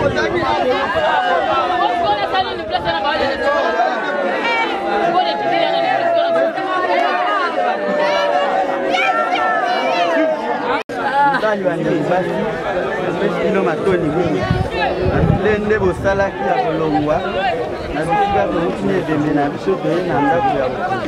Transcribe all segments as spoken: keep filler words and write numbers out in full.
Kino matoni mingi lende bosala kia kolongwa na bisika tokutine dembe na biso toye na ndako ya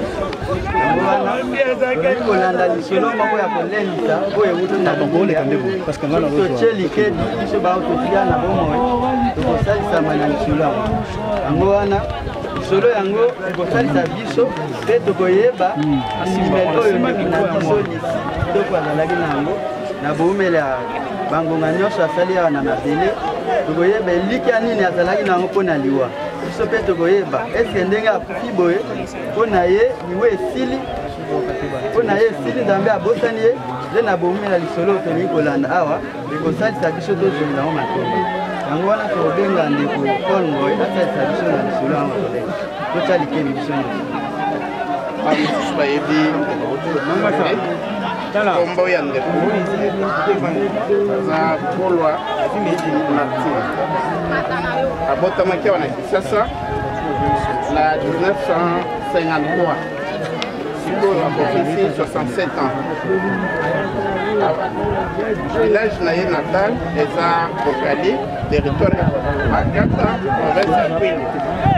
kolanda lisolo moko ya kolendisa oyo ewuti na totie likedi biso baototia na bomoi tokosalisama na lisolo yango yango wana lisolo yango ekosalisa biso mpe tokoyeba asimele oyo mingi na biso lisi toko azalaki na yango na boumele ya bangonga nyonso asali awa na mabele tokoyeba eliki ya nini azalaki nango mpo na liwa biso mpe tokoyeba eske ndenge akufi boye mpo na ye liwa esili mpo na ye esili nzambe abosani ye nde na boumela lisolo tolingi kolanda awa ekosalisa biso tozongi nango matomba yango wana tokobenga ndeko Paul Ngoy asalisa biso na lisolo yango tolenga totalikeli biso nyonso kombo ya ndeko za Polwa Martin abotamaki wana Kisasa na mille neuf cent cinquante-trois sikoyo akofisi soixante-sept ans village na ye natal eza Kokali territoire Makata province ya Kwilu.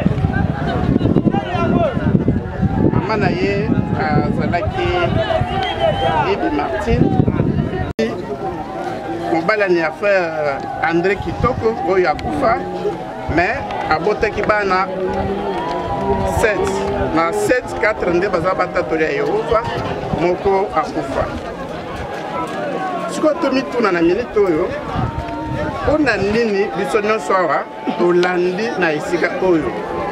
Mama na ye azalaki Ibi Martin mobalani ya frère André Kitoko oyo akufa mais abotaki bana sept na sept quatre nde baza batatoli ya Yehova moko akufa. Sikoyo tomituna na minute oyo mpona nini biso nyonso awa tolandi na esika oyo.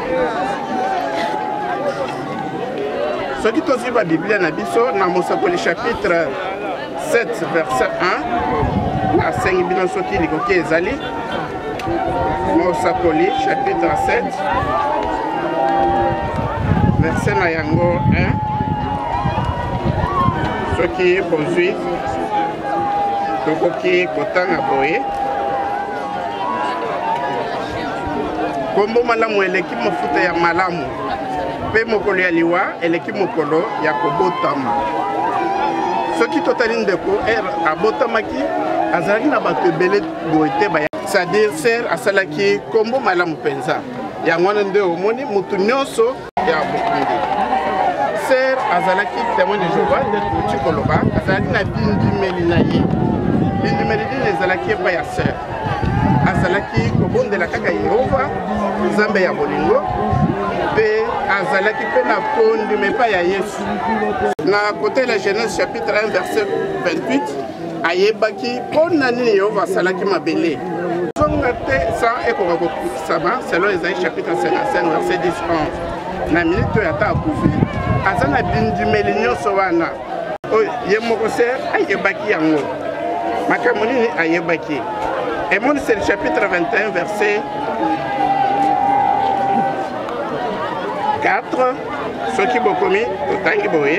Soki tozi ba Biblia na biso na Mosakoli chapitre sept verset un asengi bino soki likoki ezali Mosakoli chapitre sept verset na yango un soki bozwi tokoki kotanga boye kombo malamu eleki mafuta ya malamu pe mokolo ya liwa eleki mokolo ya kobotama. Soki totali ndeko er abotamaki azalaki na bato ebele boye te baya c'est-à-dire ser asalaki kombo malamu penza yango wana nde omoni mutu nyonso ya bokundi. Ser azalaki témoin de Jéhovah nde tuti koloba azalaki na bindimeli na ye bindimeli nini ezalaki epai ya ser azalaki kobondela kaka Yehova nzambe ya bolingo pe azalaki pe na kondima epai ya Yesu. Na kote la Genèse chapitre un verset vingt-huit ayebaki mpona nini Yehova asalaki mabele zonga te sa ekoka kokisama selon Esaïe chapitre cinquante-cinq verset dix onze na minute oyo ata akufi aza na bindimeli nyonso wana oyo ye moko se ayebaki yango makambo nini ayebaki. Emoni c'est le chapitre vingt et un verset quatre soki bokomi totangi boye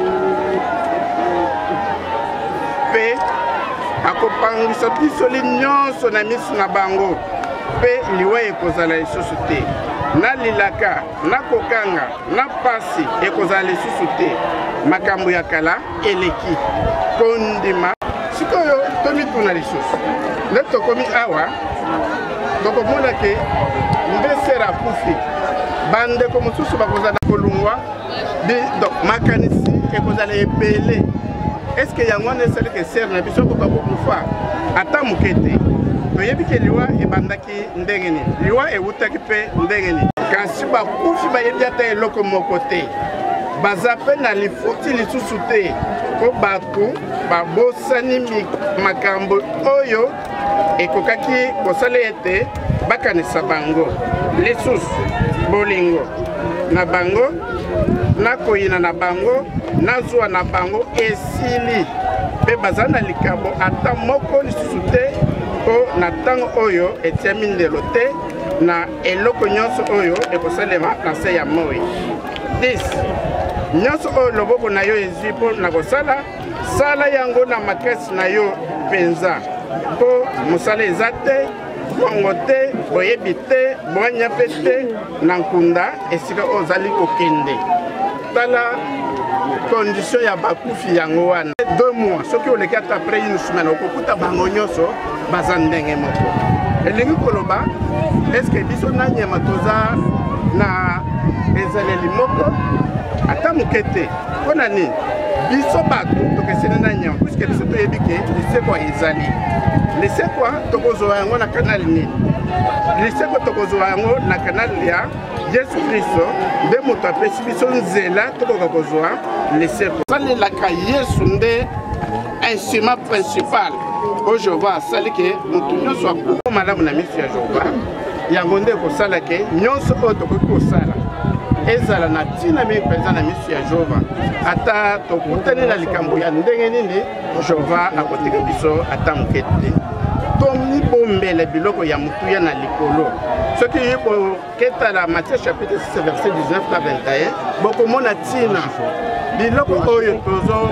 pe akopangwisa bisoli nyonso na miso na bango pe liwa ekozala lisusu te na lilaka na kokanga na pasi ekozala lisusu te makambo ya kala eleki kondima. Sikoyo tomituna lisusu nde tokomi awa tokomona ke nde sera akufi bandeko mosusu bakozala kolungwa makanisi ekozala ebele. Eske yango wana esalaki esere na biso koka kokufa ata moke te toyebi ke liwa ebandaki ndenge nini liwa ewutaki mpe ndenge nini kasi bakufi bayebi ata eloko moko te baza mpe na lifuti lisusu te mpo bato babosani makambo oyo ekokaki kosala ete bakanisa bango lisusu bolingo na bango na koyina na bango na zuwa na bango esili mpe baza na likambo ata moko lisusu te mpo na ntango oyo etiami ndelo te na eloko nyonso oyo ekosalema na se ya moi. dix nyonso oyo loboko na yo ezwi mpo na kosala sala yango na makasi na yo mpenza mpo mosala eza te bongo te boyebi te boanya pe te na nkunda esika ozali kokende tala condition ya bakufi yango wana deux mois soki oleki ata après une semaine okokuta bango nyonso baza ndenge moko elingi koloba eske biso na nyama toza na ezaleli moko ata moke te mpona nini biso bato tokeseni na nyama puiske biso toyebi ke lisekwa ezali lisekwa tokozwa yango na kanali nini lisekwa tokozwa yango na kanali ya Yesu Kristo nde moto apesi biso nzela tokoka kozwa lisekwa salelaka Yesu nde instrument principal oyo Jehova asali ke moto nyonso akufa malamu na miso ya Jehova yango nde ekosala ke nyonso oyo tokoki kosala ezala na ntina mingi mpenza na miso ya Jehova ata tokutani na likambo ya ndenge nini Jehova akotika biso ata moke te tomibombela biloko ya motuya na likolo soki boketala Matthieu chapitre six verset dix-neuf na vingt et un bokomona ntina biloko oyo tozo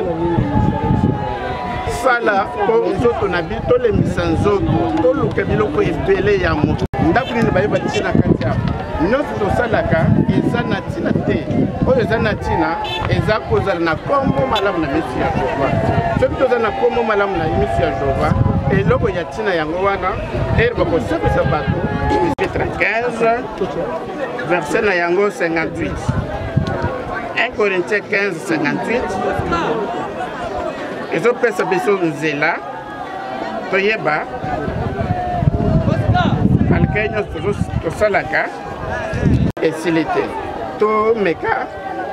sala po nzoto na biso tolemisa nzoto toluka biloko ebele ya moto ndako nini bayeba ntina kati ya nyonso tosalaka eza na ntina te oyo eza na ntina eza kozala na kombo malamu na miso ya Jehova soki toza na kombo malamu na miso ya Jehova eloko ya ntina yango wana ere bakosepesa bato chapitre quinze verset na yango cinquante-huit un Corinthiens quinze cinquante-huit ezopesa biso nzela toyeba alike nyonso tosalaka esili te tomeka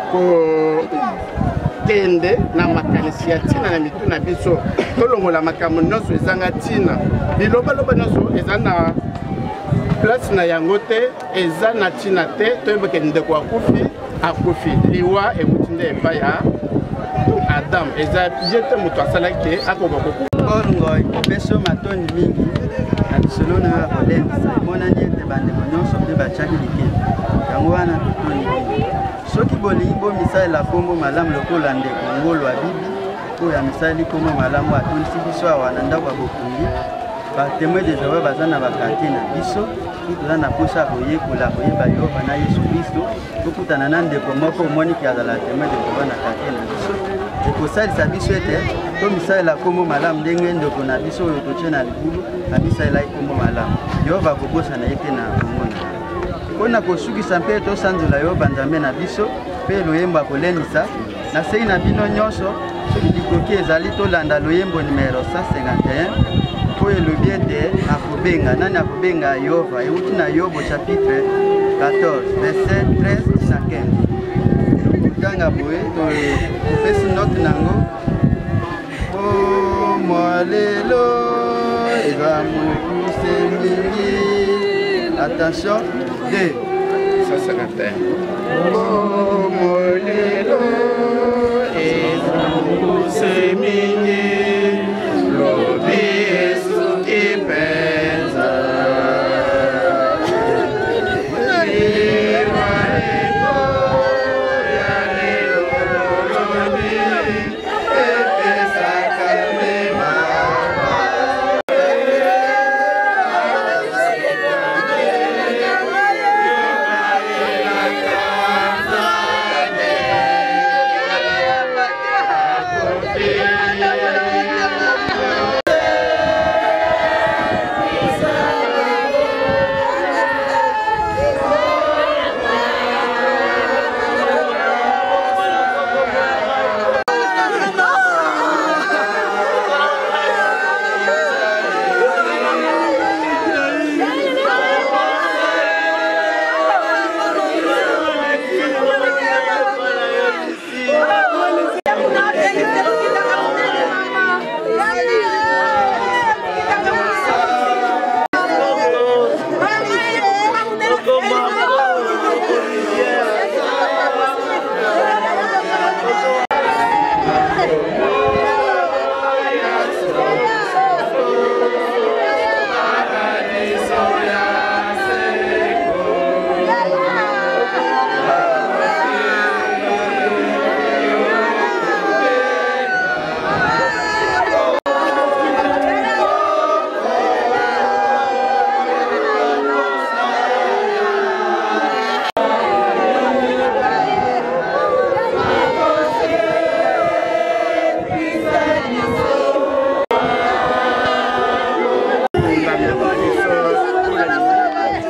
kokende na makanisi ya ntina na mitu na biso tolongola makambo nyonso ezanga ntina bilobaloba nyonso eza na place na yango te eza na ntina te toyebake ndeko akufi akufi liwa ekuti nde epai ya Adam eza ye te moto asalaki te akoka kokufa olongo epeso matoni mingi na lisolo na yo ya kolendisa emonani ete bandeko nyonso mpe batiaki likili yango wana totoni mingi soki bolingi bomisalela kombo malamu lokola ndeko ngolo ya bibi oyo amisali kombo malamu atondisi biso awa na ndako ya bokungi batemoin de Jehova baza na bakarte na biso toza na posa koyekola koyeba Yehova na Yesu Kristo tokutana na ndeko moko omoniki azala temoin de Jehova na karte na biso ekosalisa biso ete tomisalela kombo malamu ndenge ndeko na biso oyo totie na libulu amisalelaki kombo malamu Yehova akobosana ye te na komona mpona kosukisa mpe tosanzola Yehova Nzambe na biso mpe loyembo akolendisa na sei na bino nyonso soki likoki ezali tolanda loyembo numero cent cinquante et un oyo elobi ete akobenga nani akobenga Yehova euti na Yobo chapitre quatorze verset treize na quinze tanga boye topesi note nango o mwalelo eza mokuse mingi attention de cent cinquante et un o mwalelo eza mokuse mingi lobi esuki penza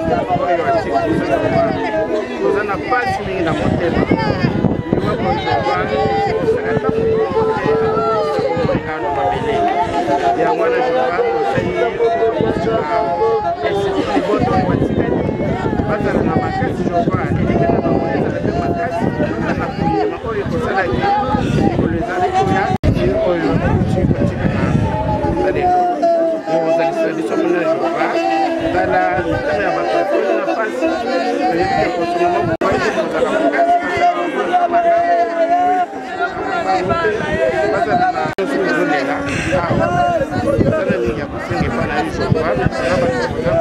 oyo atiki biso toza na pasi mingi na motema liwa kozoba ekosaka ntango ano mabele yango wana joba tosali liboto oyo batikali bazala na makasi joba elingi na bango ezala mpe makasi na konyema oyo ekosalaki likolo ezali koya oyo tikotikana zalelo ozalisa biso mona joba tala mitema ya bato oyo na pasi oyebi ya kosoma maboko kozala makasi bazala na ozolela awa ezala mingi ya kosenga epa na yo joba na bato koza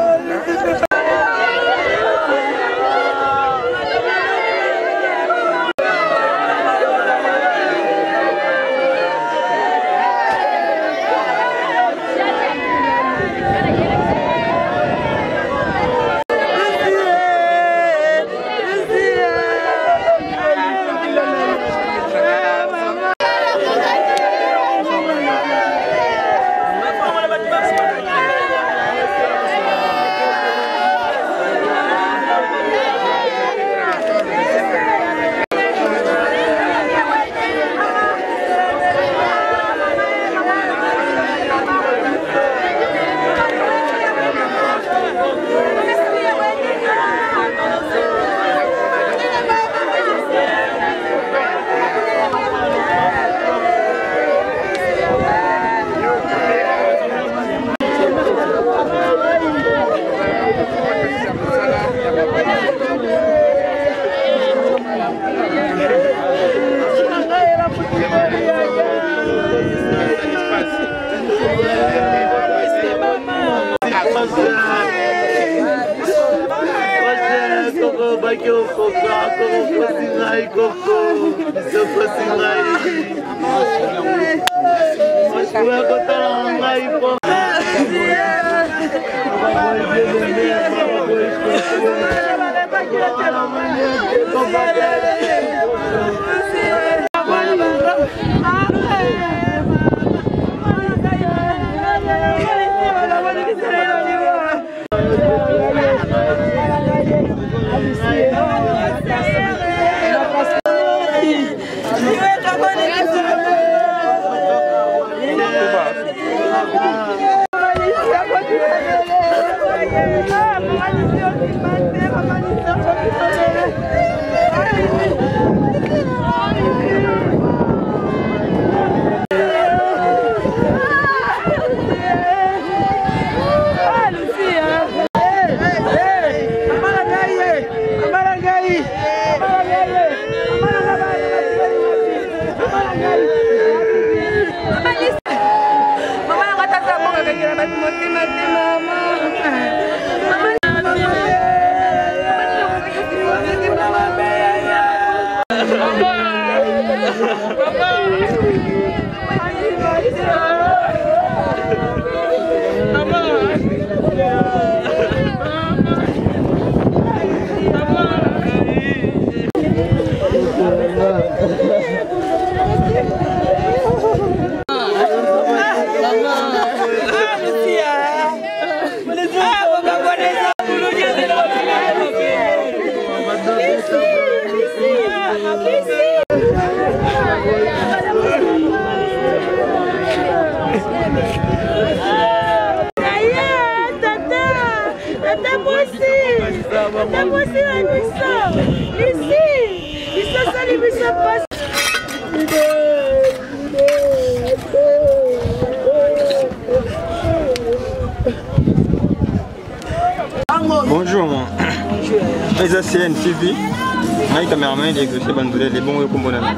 Bonjour, moi. Bonjour. C N T V. Je suis caméraman de Grèce Bandoulé, les bons comme Maman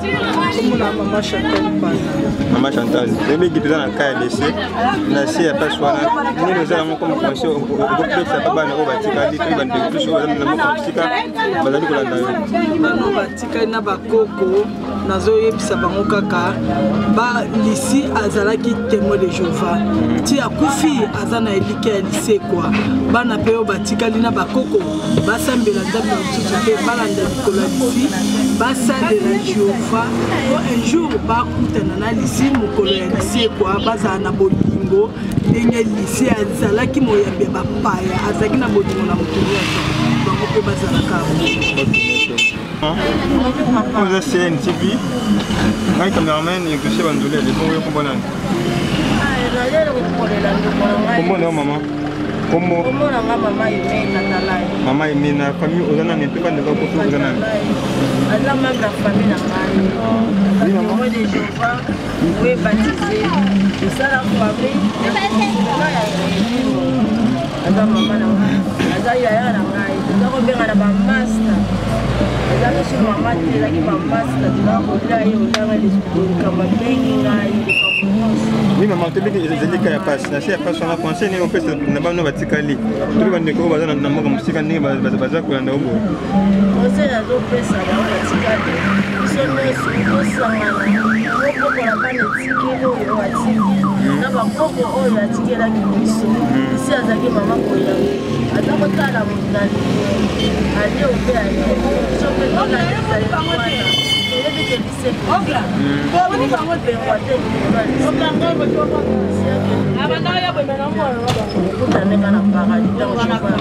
Chantal. Maman Chantal. Je vais vous dans le K D C. Je suis à Passoana. Nous avons commencé au complexe à Papa Narobatika. Nous avons plus de choses. Nous avons commencé à Batika. Nous avons commencé à Batika. nazoyebisa bango kaka ba lisi azalaki témoin de Jéhovah ti akufi azana elike ya lycée quoi bana pe o batikali na bakoko basambela nzambe mosusu pe balanda likolo ya lisi basalela Jéhovah po un jour bakutana na lisi mokolo ya lycée quoi bazala na bolingo ndenge lisi azalaki moyambi ya bapaya azalaki na bolingo na moto nyonso bango mpe bazalaka Vous êtes C N T V, un caméraman et que c'est Bandoulé, les bons yeux comme comment on maman? Comment maman est née la famille aux années, mais pas de votre aux années. La famille n'a pas. Oui, maman. Des Jéhovah, vous êtes baptisé. Et ça, la famille, Ada mama na ada yaya na ngai ndako benga na ba master ada so mama tela ki ba master ndako la yo ndanga lisukuru kama bengi ngai oui maman tu dis que les cas passe na c'est pas son français ni on peut na ba no batikali tu ba ndeko ba na mama musika ni ba ba za ko na obo ose na do pesa ba batikali so no so sanga ko ko la bane tikelo yo atiki na ba koko oyo atikela ki biso si azaki mama koya atako tala mundani ali ope ali so pe ko na tala ele ke dise obla bo ni bango pe kwate obla ngo ko abanga ya bo mena mo ko na kana paradis dans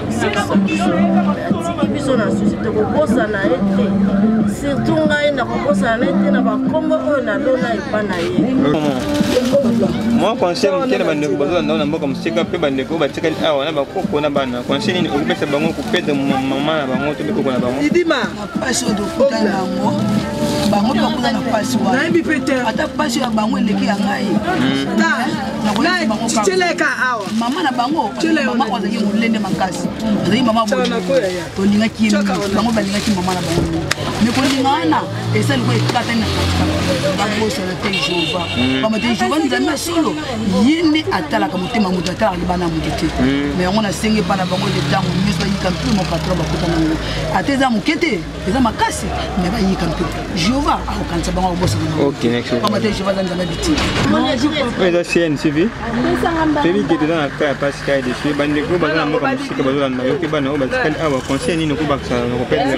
atiki biso na société ko bosa na ete surtout ngai na ko bosa na ete na ba kombo oyo na lona ipana ye moi conseil mukele bandeko bazola ndao na mboka musika pe bandeko batikali awa na bakoko na bana conseil nini okupesa bango kupeda mama na bango to bikoko na bango idima pasi odo kutana nango bango to kutana na pasi wa nayebi pete ata pasi ya bango eleki ya ngai ta na cheleka awa mama na bango mama wazaki mulende makasi azaki mama bo to lingaki bango balingaki mama na bango mais ko lingana esali ko ekata na bango so na te Jéhovah mama te Jéhovah nzambe solo yende atalaka motema mutu atalaka libana mutu te mais yango na senge pa na bango le tango nyonso bayika mpe mo patron bakutana nango ate eza mokete eza makasi mais bayika mpe Jéhovah akokanisa bango akobosana nango ok next mama te Jéhovah za nzambe biti oui ça C N T V Femi qui est dans la cas parce qu'il y a des choses bandeko bazana mboka musika bazola na yo ke bana o batikali awa conseil nini ko baksa ko perdre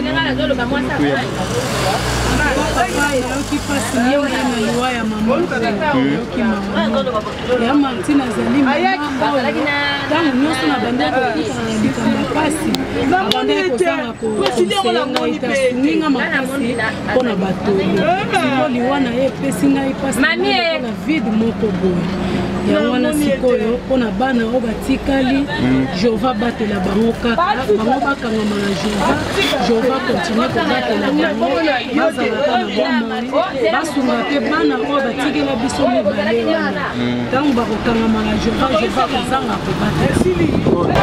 qui passe bien na loi ya mama qui mama ya Martina Zali tangu nyonso na bandeko kutana pasi bandeko kozanga ko itasunga makasi mpona bato liwa na ye epesi ngai pasi na vide moko boye yango wana sikoyo mpona bana oyo batikali Jéhovah batela bango kaka bango bakangama na Jéhovah Jéhovah continue kobatela bango bazalaka na bomoi basunga mpe bana oyo batikela biso mibale wana ntango bakokangama na Jéhovah Jéhovah kozanga kobatela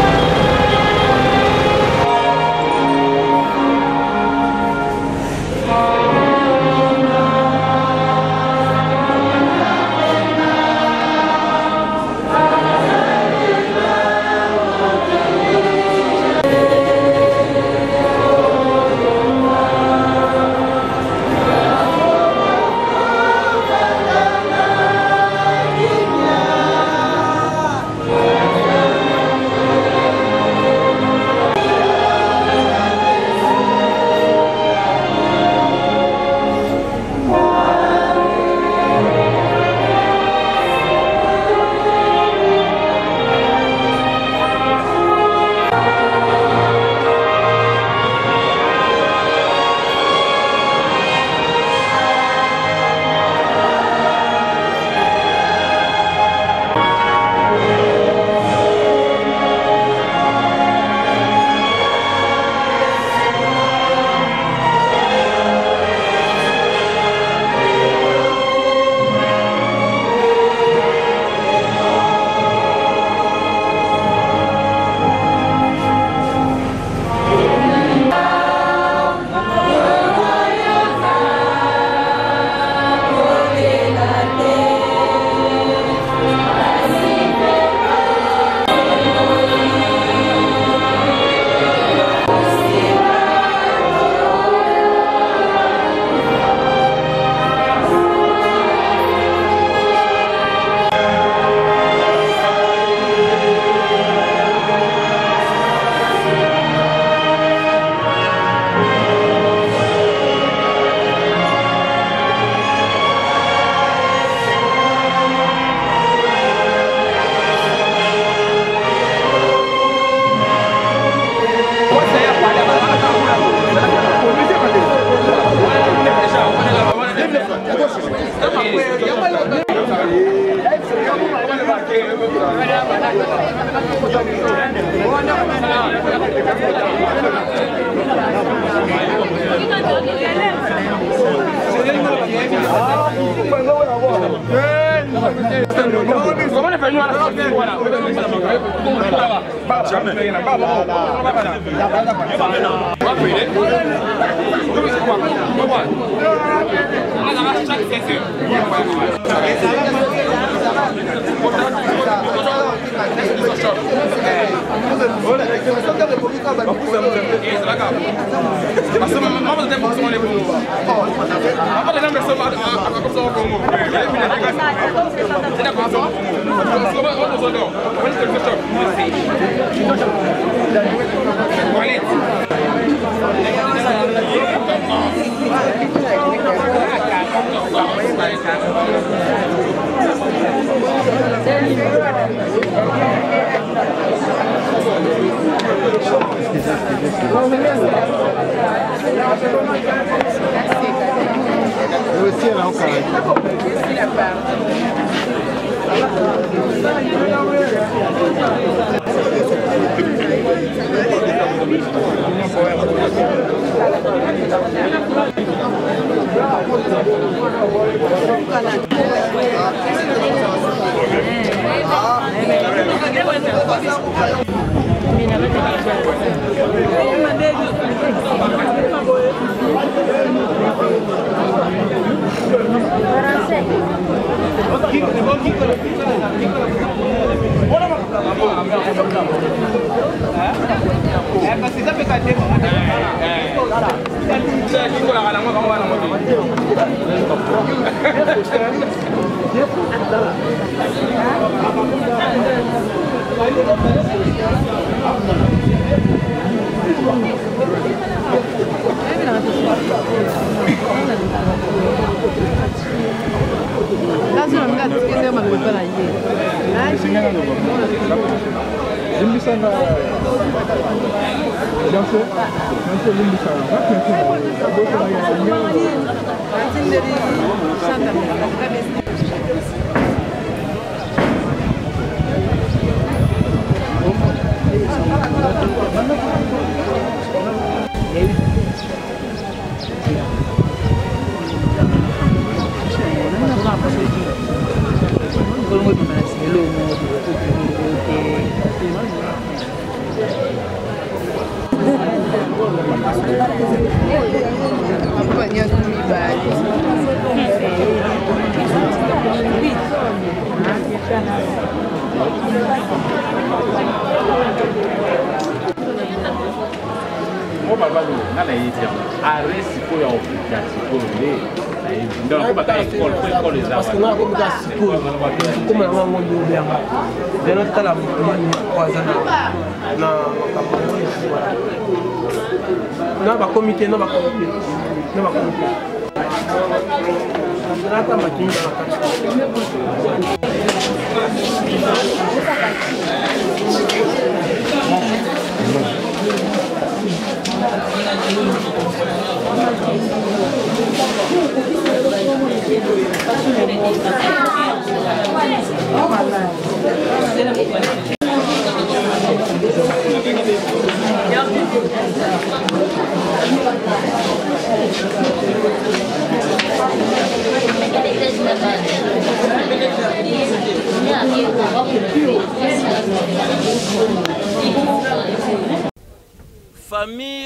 Famille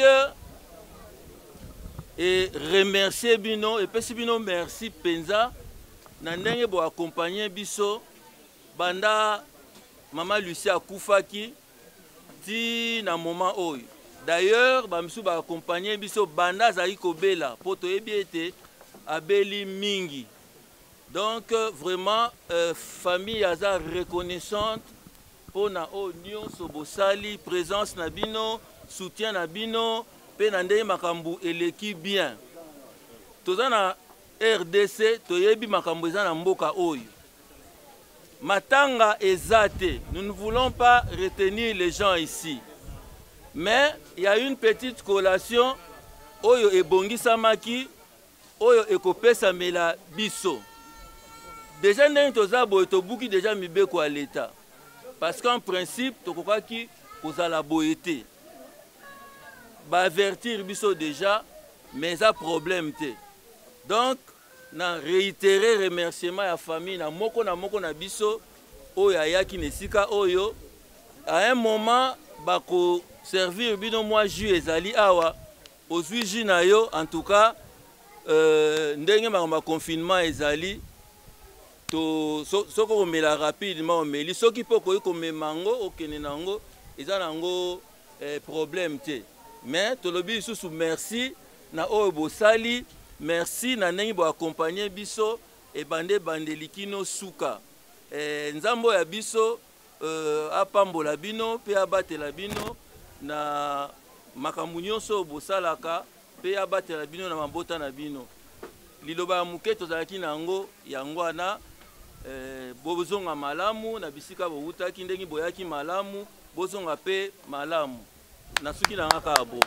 et remercier bino et pesi bino merci penza na ndenge bo accompagner biso banda Maman Lucia Koufaki ti na moment oyo. D'ailleurs ba misu ba accompagner biso banda zali kobela poto ebiete abeli mingi. Donc vraiment euh, famille aza reconnaissante pour na union sobosali présence na bino soutien na bino pe na ndenge makambu eleki bien. Toza na R D C toyebi makambu eza na mboka oyo. Matanga ezate, nous ne voulons pas retenir les gens ici. Mais il y a une petite collation oyo ebongi samaki oyo ekopesa mela biso. Déjà ndenge toza boye tobuki déjà mibeko à l'état. Parce qu'en principe tokokaki kozala boyete. Ba avertir biso déjà mais ça problème te. Donc na réitérer remerciement à la famille na moko na moko na biso oyo ayaki na esika oyo à un moment bako servir bino mwa jus ezali awa ozwi jus na yo en tout cas euh, ndenge makambo confinement ezali to so, soko komela rapidement omeli soki mpo koyi komema ngo okende nango eza nango eh, problème te mais tolobi lisusu merci na oyo bosali merci na ndenge boaccompagne biso ebande bandeli kino suka eh, nzambo ya biso euh, apambola bino mpe abatela bino na makambo nyonso bosalaka mpe abatela bino na mabota na bino liloba ya moke tozalaki na yango yango wana eh, bozonga malamu na bisika bowutaki ndenge boyaki malamu bozonga mpe malamu nasuki na nga kaka bo.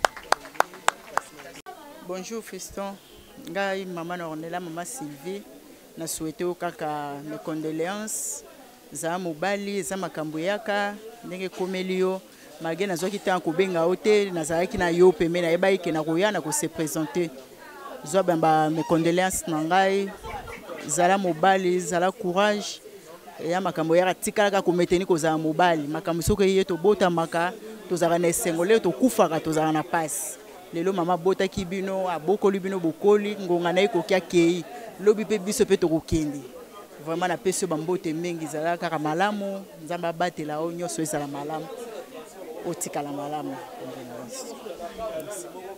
Bonjour Fiston, ngai mama na Ornella mama Sylvie na souhaité kaka mes condoléances za mobali za makambo yaka ndenge komeli yo malgré nazwaki tan kobenga ote nazalaki na yo peme na yeba ke na koya na ko se présenter zo bamba mes condoléances na ngai zala mobali zala courage ya makambo yaka tikalaka kometeni kozala mobali makambo soki ye to bota maka tozala na esengole to kufaka tozala na passe lelo mama bota kibino abokoli bino bokoli ngonga na ekoki akei lobi pe biso pe tokokende vraiment na peso bambote mingi zala kaka malamu nzamba batela o nyoso ezala malamu otikala malamu.